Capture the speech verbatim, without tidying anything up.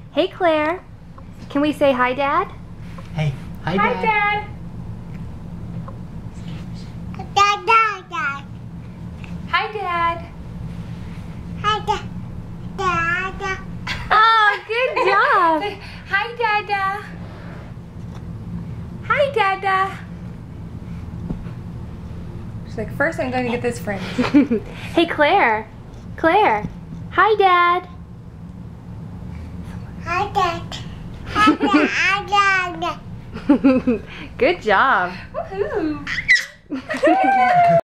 Hey, Claire. Can we say hi, Dad? Hey, hi, Hi, Dad. Dad. Dad, Dad, Dad. Hi, Dad. Hi, Dad. Dada. Oh, good job. Say, hi, Dada. Hi, Dada. She's like, first I'm going to get this friend. Hey, Claire. Claire. Hi, Dad. Hi, Dad. Hi, Dad. Hi, Dad. Good job. Woohoo.